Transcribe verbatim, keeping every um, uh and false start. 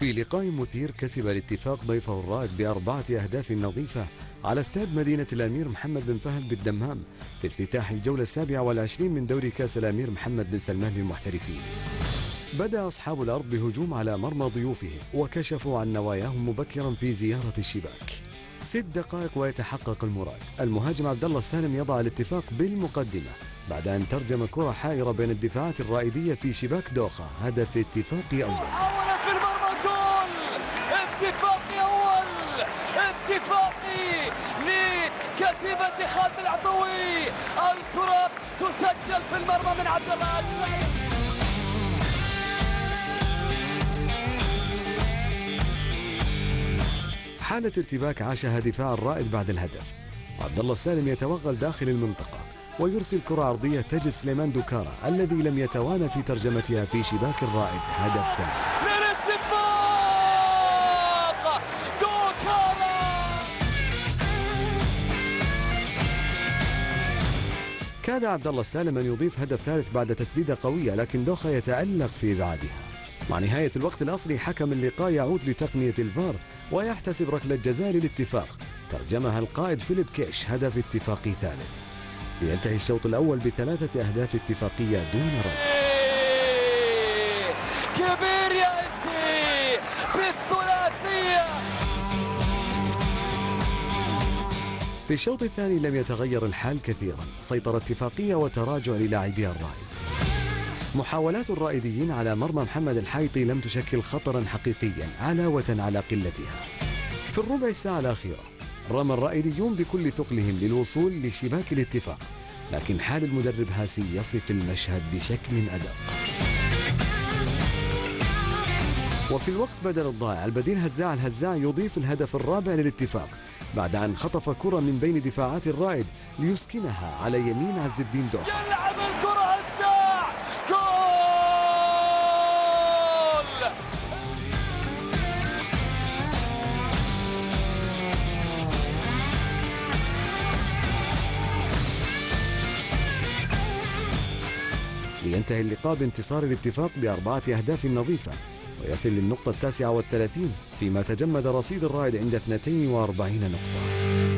في لقاء مثير كسب الاتفاق ضيفه الرائد بأربعة أهداف نظيفة على استاد مدينة الأمير محمد بن فهد بالدمام في افتتاح الجولة السابعة والعشرين من دوري كأس الأمير محمد بن سلمان للمحترفين. بدأ أصحاب الأرض بهجوم على مرمى ضيوفهم وكشفوا عن نواياهم مبكرا في زيارة الشباك. ست دقائق ويتحقق المراد. المهاجم عبد الله السالم يضع الاتفاق بالمقدمة بعد أن ترجم كرة حائرة بين الدفاعات الرائدية في شباك دوخة، هدف اتفاقي أول. محاولة في المرمى، جول اتفاقي أول، اتفاقي لكتيبة خالد العطوي. الكرة تسجل في المرمى من عبد الله السالم. حالة ارتباك عاشها دفاع الرائد بعد الهدف. عبد الله السالم يتوغل داخل المنطقة ويرسل كرة عرضية تجد سليمان دوكارا الذي لم يتوانى في ترجمتها في شباك الرائد، هدف ثاني للاتفاق. دوكارا كاد عبد الله السالم أن يضيف هدف ثالث بعد تسديدة قوية، لكن دوخة يتألق في إبعادها. مع نهاية الوقت الأصلي حكم اللقاء يعود لتقنية الفار ويحتسب ركلة جزاء للاتفاق، ترجمها القائد فيليب كيش، هدف اتفاقي ثالث. لينتهي الشوط الأول بثلاثة أهداف اتفاقية دون رد. كبير يأتي بالثلاثية. في الشوط الثاني لم يتغير الحال كثيرا، سيطرة اتفاقية وتراجع للاعبي الرائد. محاولات الرائديين على مرمى محمد الحايطي لم تشكل خطرا حقيقيا علاوة على قلتها. في الربع الساعة الأخيرة رمى الرائديون بكل ثقلهم للوصول لشباك الاتفاق، لكن حال المدرب هاسي يصف المشهد بشكل أدق. وفي الوقت بدل الضائع البديل هزاع الهزاع يضيف الهدف الرابع للاتفاق بعد أن خطف كرة من بين دفاعات الرائد ليسكنها على يمين عز الدين دوخة. يلعب الكرة هزاع، جول. لينتهي اللقاء بانتصار الاتفاق بأربعة أهداف نظيفة ويصل للنقطة التاسعة والثلاثين، فيما تجمد رصيد الرائد عند اثنتين وأربعين نقطة.